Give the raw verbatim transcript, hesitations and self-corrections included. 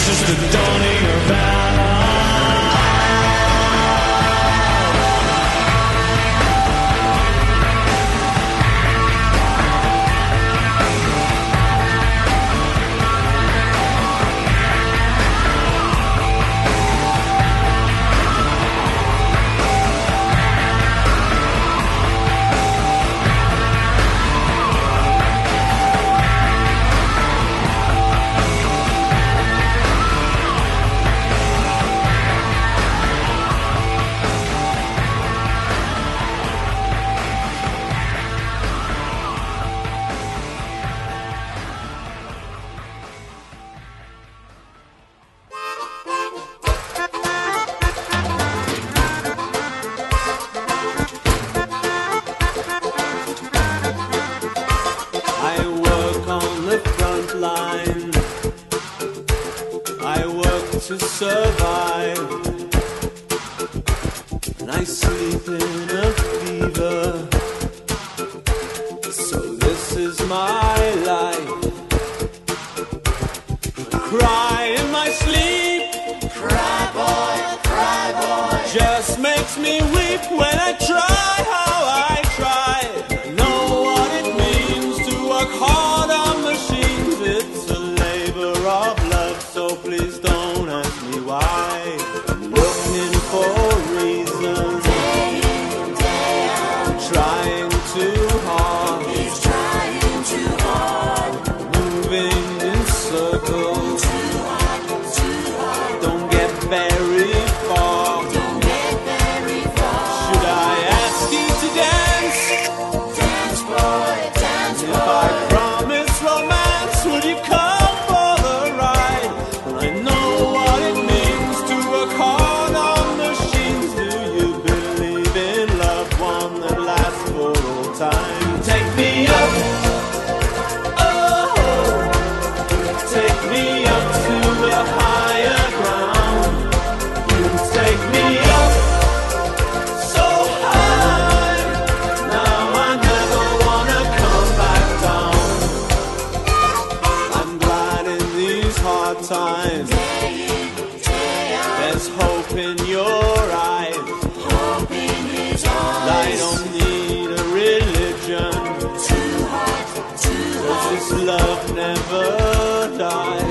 just the dawning of valor. To survive, and I sleep in a fever. So this is my life. I cry in my sleep. Cry boy, cry boy. Just makes me weep when I try how I try. I know what it means to work hard on machines. It's a labor of love, so please don't why. I'm looking for reasons. Day in, day out. Trying too hard. He's trying too hard. Moving in circles. Too hard, too hard. Don't get very far. Don't get very far. Should I ask you to dance? Dance boy, dance boy. If I promise romance, would you come for the ride? I know what it means to work hard on machines. Do you believe in love, one that lasts for all time? Take me up, oh, take me up to a higher ground. You take me up so high, now I never wanna come back down. I'm glad in these hard times. There's hope in your eyes. Hope in his eyes. I don't need a religion. Too hot, too hot. 'Cause this love never dies.